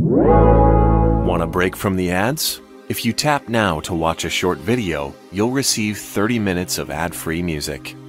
Want a break from the ads? If you tap now to watch a short video, you'll receive 30 minutes of ad-free music.